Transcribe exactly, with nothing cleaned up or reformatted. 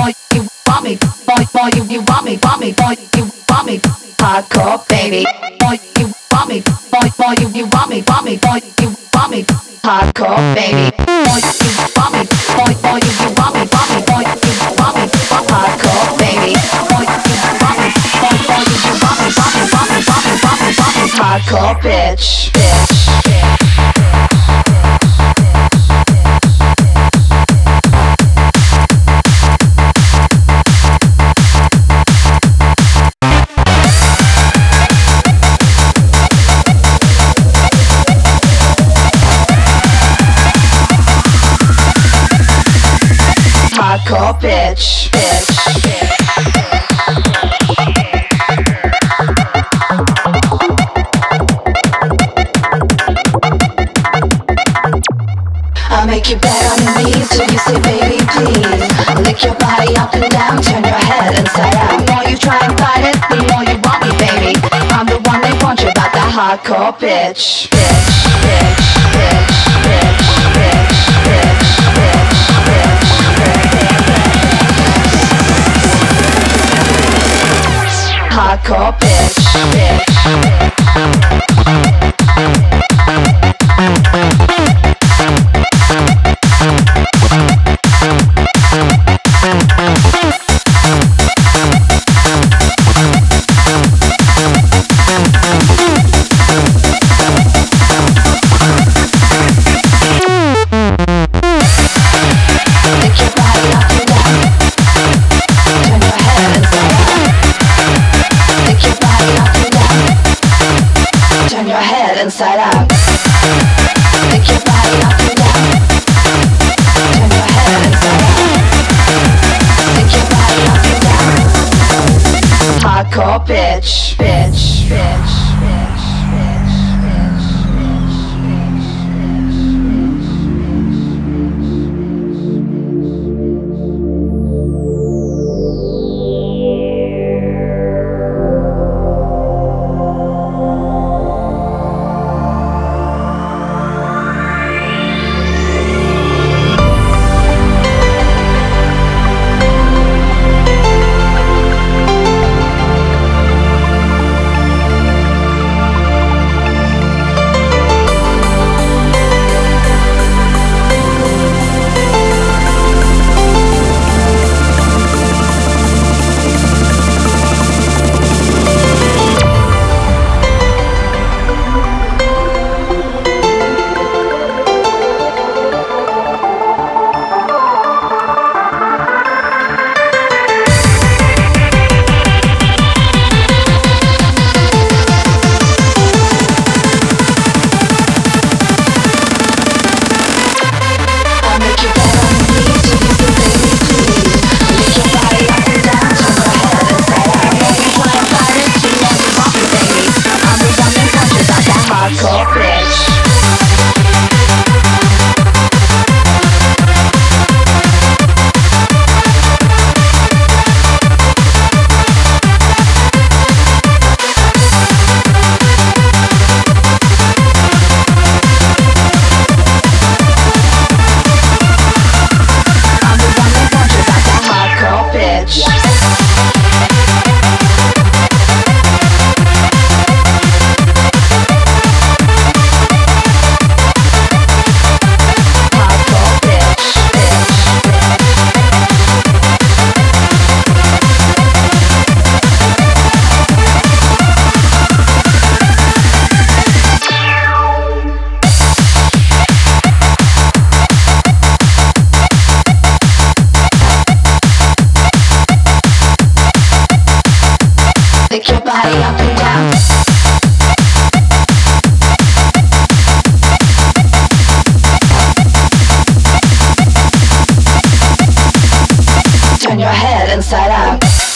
boy, you want me, boy, boy, you, you want me, want me, boy, you want me, hardcore baby, boy, you want me, boy, boy, you, you want me, want me, boy, you want me, hardcore baby, boy, you want me, boy, boy, you, you want me, want me, boy, you want me, hardcore baby, boy, you want me, boy, boy, you, you want me, want me, want me, want me, want me, want me, hardcore bitch, bitch, bitch. Hardcore bitch, bitch, bitch. I'll make you bet on your knees till you say baby please. Lick your body up and down, turn your head inside out. The more you try and fight it, the more you want me baby. I'm the one they want you about that hardcore bitch. Bitch, bitch, bitch, bitch, bitch, bitch, bitch, bitch, bitch. Hardcore bitch, bitch. Inside out. Pick your body up and down. Turn your head inside out. Pick your body up and down. Hardcore bitch, bitch, bitch, bitch, bitch, bitch, bitch, Pick your body up and down. Turn your head inside out.